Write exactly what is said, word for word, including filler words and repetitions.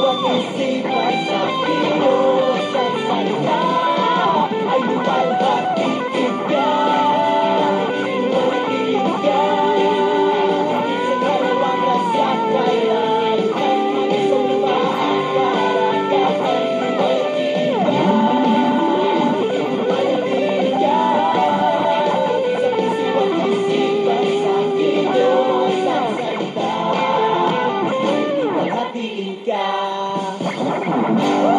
siwang isipan sa kilos at salita ay luwalhatiin ka, luwalhatiin ka sa dalawang kasakayan ay magsumpaan para kahit luwalhatiin ka, luwalhatiin ka sa siwang isipan sa kilos at salita. Hatiin ka.